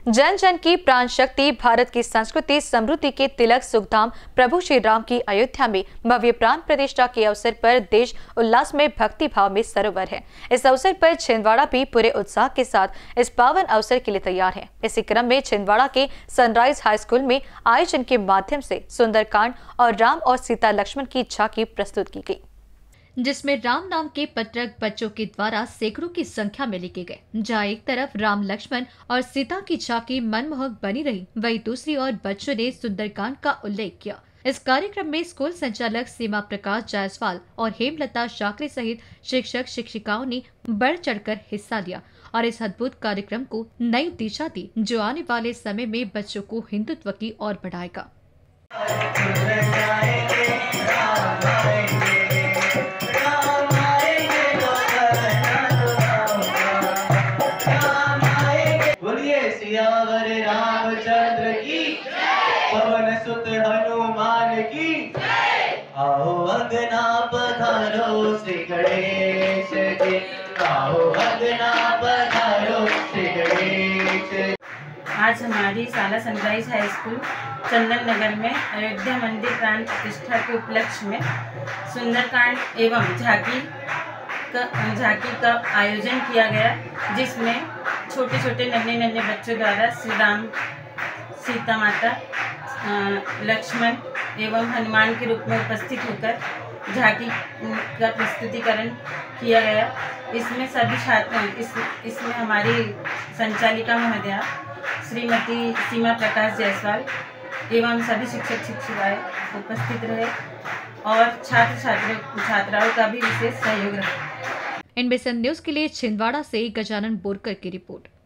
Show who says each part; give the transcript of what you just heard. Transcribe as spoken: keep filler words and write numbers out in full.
Speaker 1: जन जन की प्राण शक्ति, भारत की संस्कृति समृद्धि के तिलक सुखधाम प्रभु श्री राम की अयोध्या में भव्य प्राण प्रतिष्ठा के अवसर पर देश उल्लास में भक्ति भाव में सरोवर है। इस अवसर पर छिंदवाड़ा भी पूरे उत्साह के साथ इस पावन अवसर के लिए तैयार है। इसी क्रम में छिंदवाड़ा के सनराइज हाई स्कूल में आयोजन के माध्यम से सुंदरकांड और राम और सीता लक्ष्मण की झांकी प्रस्तुत की गई, जिसमें राम नाम के पत्रक बच्चों के द्वारा सैकड़ों की संख्या में लिखे गए। जहाँ एक तरफ राम लक्ष्मण और सीता की झांकी मनमोहक बनी रही, वहीं दूसरी ओर बच्चों ने सुंदरकांड का उल्लेख किया। इस कार्यक्रम में स्कूल संचालक सीमा प्रकाश जायसवाल और हेमलता शाकरे सहित शिक्षक शिक्षिकाओं ने बढ़ चढ़कर हिस्सा लिया और इस अद्भुत कार्यक्रम को नई दिशा दी, जो आने वाले समय में बच्चों को हिंदुत्व की ओर बढ़ाएगा।
Speaker 2: रामचंद्र की, पवन सुत हनुमान की, आओ अंगना पधारो श्री गणेश जी, आओ अंगना पधारो श्री गणेश।
Speaker 3: आज हमारी शाला sunrise high school Chandan Nagar में अयोध्या मंदिर प्राण प्रतिष्ठा के उपलक्ष्य में सुंदरकांड एवं झांकी का झांकी का आयोजन किया गया, जिसमें छोटे छोटे नन्हे नन्हे बच्चों द्वारा श्री राम, सीता माता, लक्ष्मण एवं हनुमान के रूप में उपस्थित होकर झांकी का प्रस्तुतिकरण किया गया। इसमें सभी छात्र इस इसमें हमारी संचालिका महोदया श्रीमती सीमा प्रकाश जायसवाल एवं सभी शिक्षक शिक्षिकाएं उपस्थित रहे और छात्र छात्र छात्राओं का भी विशेष सहयोग रहा।
Speaker 1: एनबीसी न्यूज के लिए छिंदवाड़ा से गजानन बोरकर की रिपोर्ट।